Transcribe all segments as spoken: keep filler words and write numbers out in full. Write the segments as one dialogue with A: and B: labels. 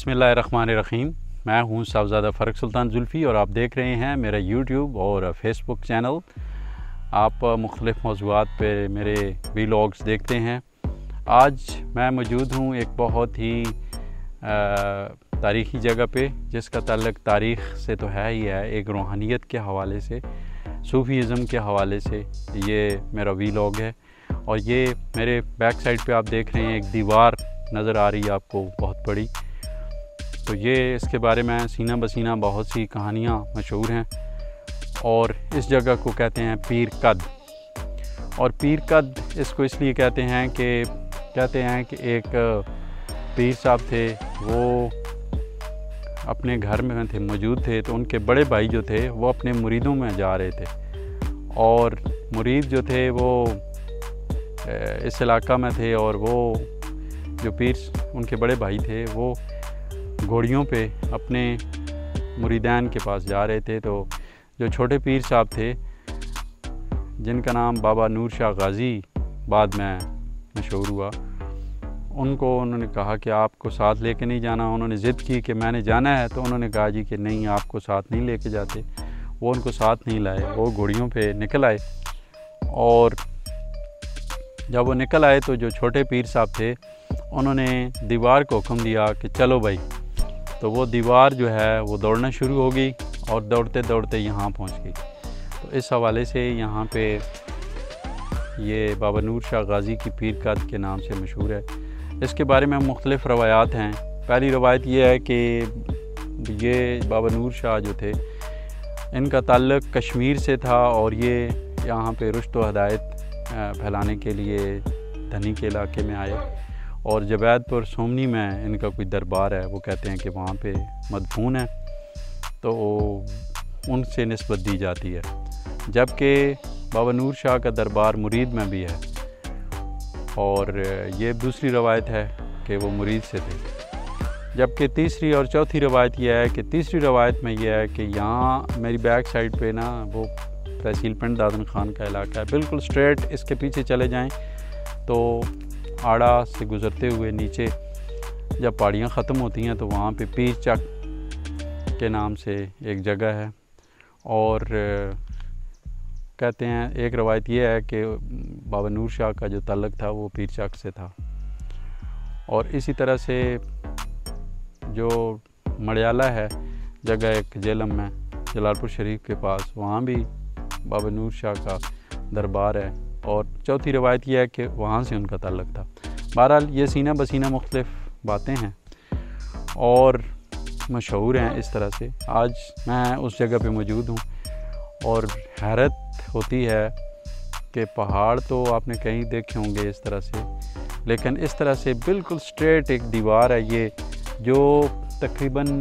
A: बिस्मिल्लाहिर्रहमानिर्रहीम। मैं हूं साहबजादा फ़र्रुख सुल्तान जुल्फ़ी और आप देख रहे हैं मेरा यूट्यूब और फेसबुक चैनल। आप मुख्तलिफ़ मौज़ूआत पे मेरे वीलॉग्स देखते हैं। आज मैं मौजूद हूं एक बहुत ही तारीख़ी जगह पे, जिसका ताल्लुक़ तारीख़ से तो है ही है, एक रूहानियत के हवाले से, सूफ़ीज़म के हवाले से ये मेरा वीलॉग है। और ये मेरे बैक साइड पे आप देख रहे हैं एक दीवार नज़र आ रही है आपको बहुत बड़ी। तो ये इसके बारे में सीना बसीना बहुत सी कहानियाँ मशहूर हैं और इस जगह को कहते हैं पीर कद। और पीर कद इसको इसलिए कहते हैं कि कहते हैं कि एक पीर साहब थे, वो अपने घर में थे मौजूद थे, तो उनके बड़े भाई जो थे वो अपने मुरीदों में जा रहे थे और मुरीद जो थे वो इस इलाका में थे और वो जो पीर उनके बड़े भाई थे वो घोड़ियों पे अपने मुरीदान के पास जा रहे थे। तो जो छोटे पीर साहब थे, जिनका नाम बाबा नूर शाह गाज़ी बाद में मशहूर हुआ, उनको उन्होंने कहा कि आपको साथ लेके नहीं जाना। उन्होंने ज़िद की कि मैंने जाना है, तो उन्होंने कहा जी कि नहीं, आपको साथ नहीं लेके जाते। वो उनको साथ नहीं लाए, वो घोड़ियों पे निकल आए। और जब वो निकल आए तो जो छोटे पीर साहब थे उन्होंने दीवार को हुक्म दिया कि चलो भाई। तो वो दीवार जो है वो दौड़ना शुरू हो गई और दौड़ते दौड़ते यहाँ पहुँच गई। तो इस हवाले से यहाँ पे ये बाबा नूर शाह गाज़ी की पीर कद के नाम से मशहूर है। इसके बारे में मुख्तलिफ़ रवायात हैं। पहली रवायत ये है कि ये बाबा नूर शाह जो थे, इनका ताल्लुक़ कश्मीर से था और ये यहाँ पे रुश्त व हदायत फैलाने के लिए धनी के इलाके में आए और जबैदपुर सोमनी में इनका कोई दरबार है, वो कहते हैं कि वहाँ पे मदफून है, तो उनसे निस्बत दी जाती है। जबकि बाबा नूर शाह का दरबार मुरीद में भी है और ये दूसरी रवायत है कि वो मुरीद से थे। जबकि तीसरी और चौथी रवायत यह है कि तीसरी रवायत में यह है कि यहाँ मेरी बैक साइड पे ना वो तहसील पिंड दादन खान का इलाका है। बिल्कुल स्ट्रेट इसके पीछे चले जाएं तो आड़ा से गुज़रते हुए नीचे जब पहाड़ियाँ ख़त्म होती हैं तो वहाँ पे पीर चक के नाम से एक जगह है। और कहते हैं, एक रवायत ये है कि बाबा नूर शाह का जो ताल्लुक़ था वो पीर चक से था। और इसी तरह से जो मड़ियाला है जगह एक जेलम में जलालपुर शरीफ के पास, वहाँ भी बाबा नूर शाह का दरबार है। और चौथी रवायत यह है कि वहाँ से उनका ताल्लुक़ था। बहरहाल ये सीना बसीना मुख्तलिफ़ बातें हैं और मशहूर हैं इस तरह से। आज मैं उस जगह पे मौजूद हूँ और हैरत होती है कि पहाड़ तो आपने कहीं देखे होंगे इस तरह से, लेकिन इस तरह से बिल्कुल स्ट्रेट एक दीवार है ये, जो तकरीबन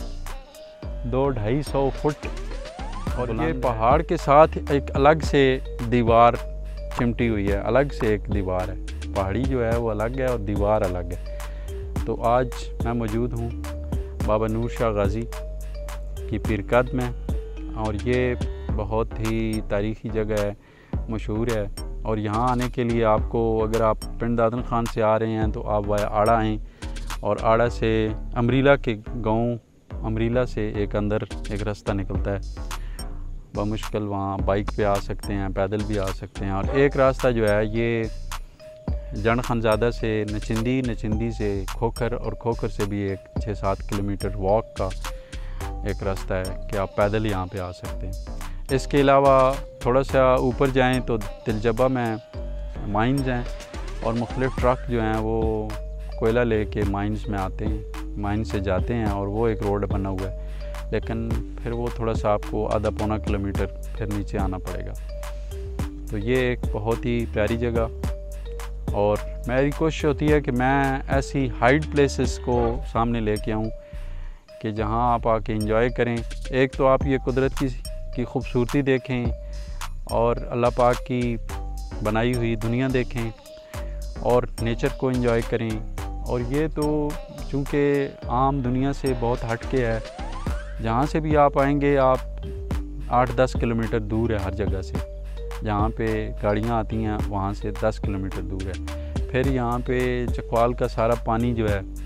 A: दो ढाई सौ फुट और ये पहाड़ के साथ एक अलग से दीवार चिमटी हुई है। अलग से एक दीवार है, पहाड़ी जो है वो अलग है और दीवार अलग है। तो आज मैं मौजूद हूँ बाबा नूर शाह गाज़ी की पीर कद में और ये बहुत ही तारीख़ी जगह है, मशहूर है। और यहाँ आने के लिए आपको, अगर आप पिंड दादन खान से आ रहे हैं तो आप वाया आड़ा आएँ और आड़ा से अमरीला के गाँव अमरीला से एक अंदर एक रास्ता निकलता है। बमुश्किल वहाँ बाइक पे आ सकते हैं, पैदल भी आ सकते हैं। और एक रास्ता जो है ये जन खनज़ादा से नचिंदी, नचिंदी से खोखर और खोखर से भी एक छः सात किलोमीटर वॉक का एक रास्ता है कि आप पैदल यहाँ पे आ सकते हैं। इसके अलावा थोड़ा सा ऊपर जाएं तो दिलजबा में माइंस हैं और मुख्तलिफ़ ट्रक जो हैं वो कोयला लेके माइंस में आते हैं, माइंस से जाते हैं और वो एक रोड बना हुआ है। लेकिन फिर वो थोड़ा सा आपको आधा पौना किलोमीटर फिर नीचे आना पड़ेगा। तो ये एक बहुत ही प्यारी जगह और मेरी कोशिश होती है कि मैं ऐसी हाइड प्लेसेस को सामने लेके आऊँ कि जहाँ आप आके एंजॉय करें। एक तो आप ये कुदरत की की खूबसूरती देखें और अल्लाह पाक की बनाई हुई दुनिया देखें और नेचर को एंजॉय करें। और ये तो चूँकि आम दुनिया से बहुत हट के है, जहाँ से भी आप आएंगे आप आठ दस किलोमीटर दूर है हर जगह से। जहाँ पे गाड़ियाँ आती हैं वहाँ से दस किलोमीटर दूर है। फिर यहाँ पे चकवाल का सारा पानी जो है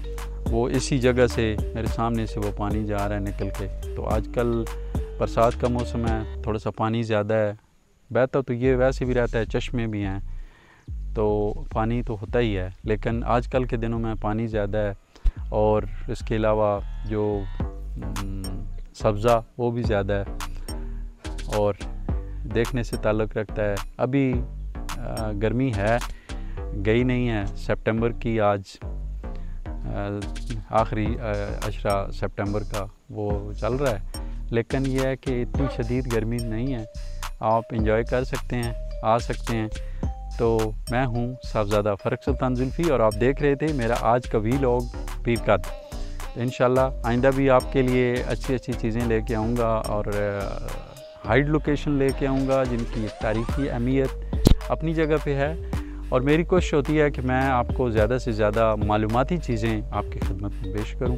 A: वो इसी जगह से मेरे सामने से वो पानी जा रहा है निकल के। तो आजकल बरसात का मौसम है, थोड़ा सा पानी ज़्यादा है, बहता तो ये वैसे भी रहता है, चश्मे भी हैं तो पानी तो होता ही है, लेकिन आजकल के दिनों में पानी ज़्यादा है और इसके अलावा जो सब्ज़ा वो भी ज़्यादा है और देखने से ताल्लुक़ रखता है। अभी आ, गर्मी है, गई नहीं है, सितंबर की आज आखिरी अशरा सितंबर का वो चल रहा है, लेकिन यह है कि इतनी शदीद गर्मी नहीं है, आप इंजॉय कर सकते हैं, आ सकते हैं। तो मैं हूँ साहबज़ादा फ़र्रुख सुल्तान जुल्फ़ी और आप देख रहे थे मेरा आज का वीलॉग पीरकत। तो इंशाल्लाह आइंदा भी आपके लिए अच्छी अच्छी चीज़ें लेके आऊँगा और हाइड लोकेशन लेके आऊँगा जिनकी तारीख़ी अहमियत अपनी जगह पे है। और मेरी कोशिश होती है कि मैं आपको ज़्यादा से ज़्यादा मालूमाती चीज़ें आपकी खिदमत में पेश करूं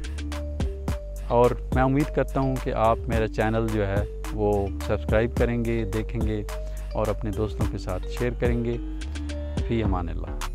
A: और मैं उम्मीद करता हूं कि आप मेरा चैनल जो है वो सब्सक्राइब करेंगे, देखेंगे और अपने दोस्तों के साथ शेयर करेंगे। फ़ी अमान अल्लाह।